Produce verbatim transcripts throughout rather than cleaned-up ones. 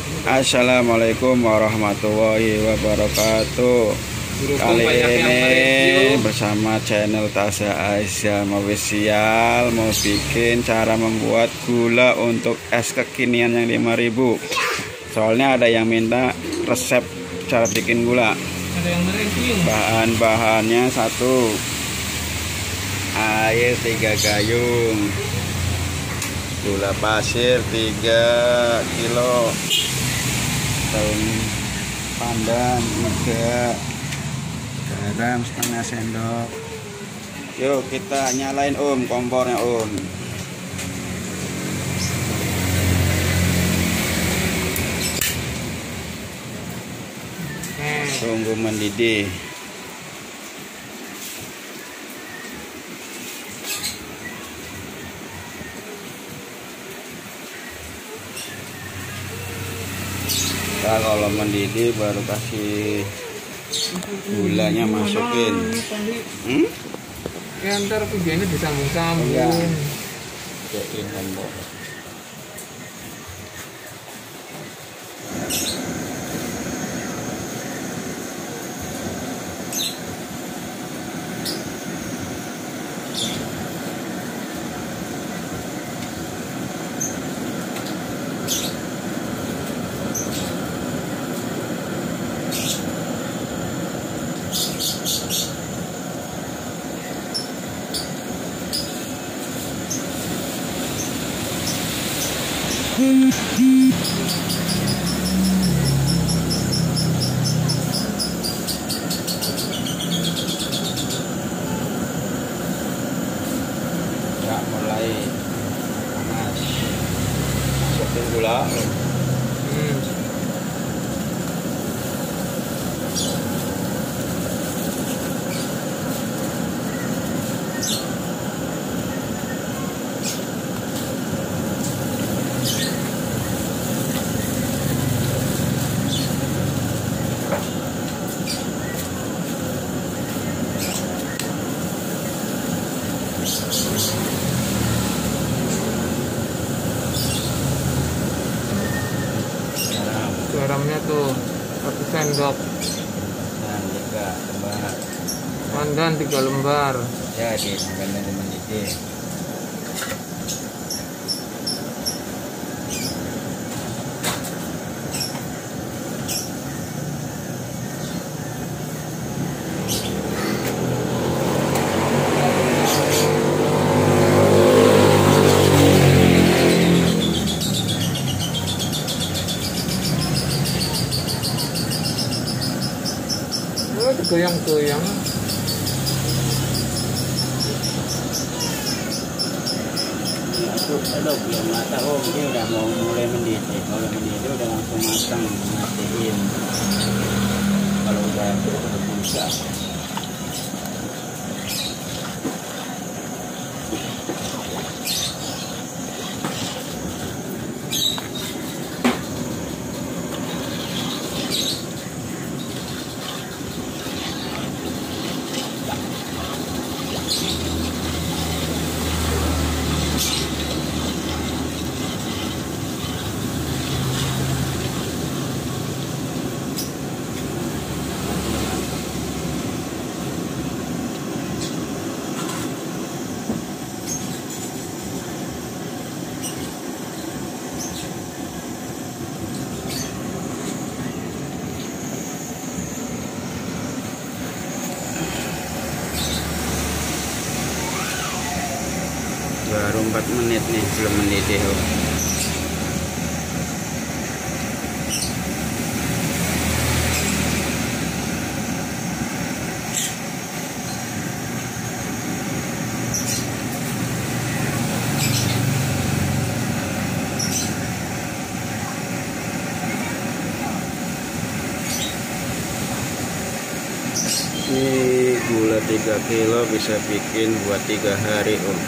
Assalamualaikum warahmatullahi wabarakatuh. Kali ini bersama channel Tasya Aisyah Official mau bikin cara membuat gula untuk es kekinian yang lima ribu. Soalnya ada yang minta resep cara bikin gula. Bahan-bahannya satu, air tiga gayung, gula pasir tiga kilo, daun pandan tiga, garam setengah sendok. Yuk kita nyalain om kompornya om. Tunggu mendidih. Nah, kalau mendidih baru kasih gulanya masukin. Hmm? Ya ntar videonya disambung-sambung. Ya. Jadiin kompor. Hmm. Ya mulai panas. Masukin gula. Hmm. Garamnya tuh satu sendok, dan tiga lembar, pandan tiga lembar. Ya di pandan mendidih. Goyang-goyang. Aduh, belum matang. Oh, ini udah mau mulai mendidih. Kalau mendidih udah langsung matang, matiin. Kalau udah udah bisa. Baru empat menit nih belum mendidih. Oh. Ini gula tiga kilo bisa bikin buat tiga hari om.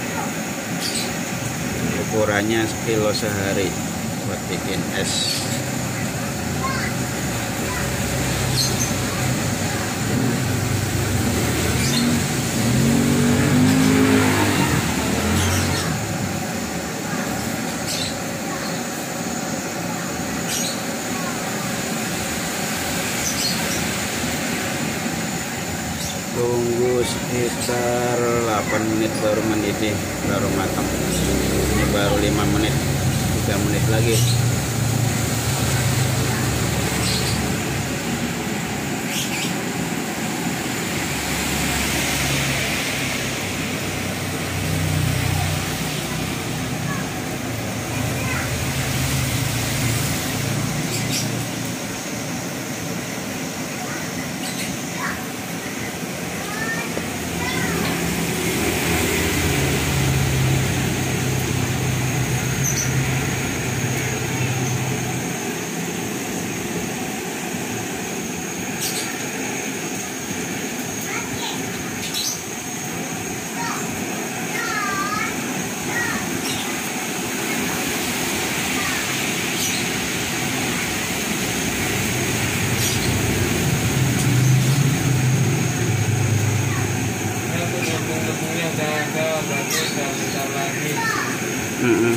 Ukurannya sekilo sehari buat bikin es. tunggu sekitar delapan menit baru mendidih, baru matang. Ini baru lima menit, tiga menit lagi. Mm-mm.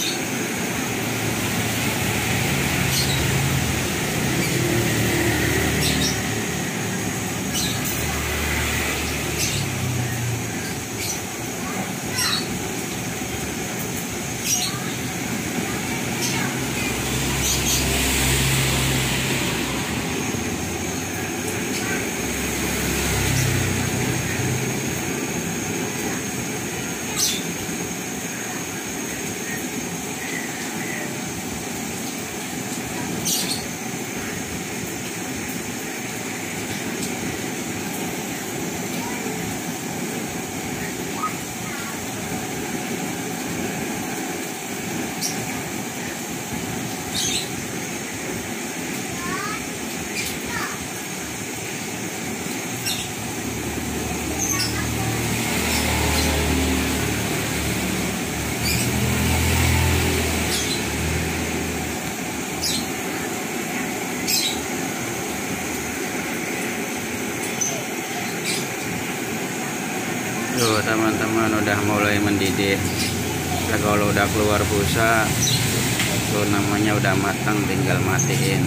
Tuh teman-teman udah mulai mendidih. Nah, kalau udah keluar busa tuh namanya udah matang, tinggal matiin.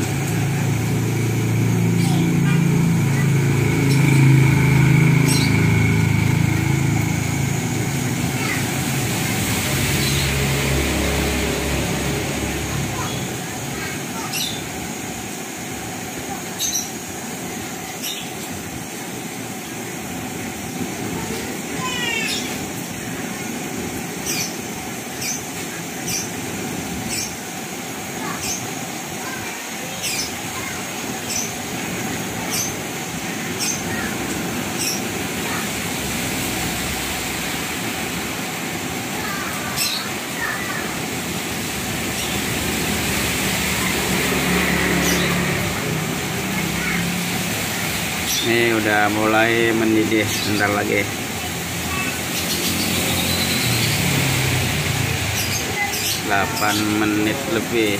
Ini udah mulai mendidih, bentar lagi. delapan menit lebih.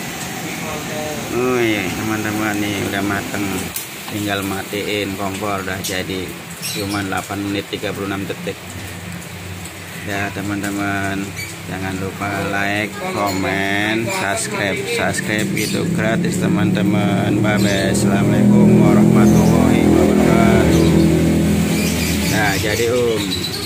Oh iya teman-teman, nih udah mateng. Tinggal matiin kompor, udah jadi. Cuma delapan menit tiga puluh enam detik. Ya teman-teman, jangan lupa like, komen, subscribe. Subscribe itu gratis teman-teman. Bye bye. Assalamualaikum warahmatullahi wabarakatuh. Nah jadi Om.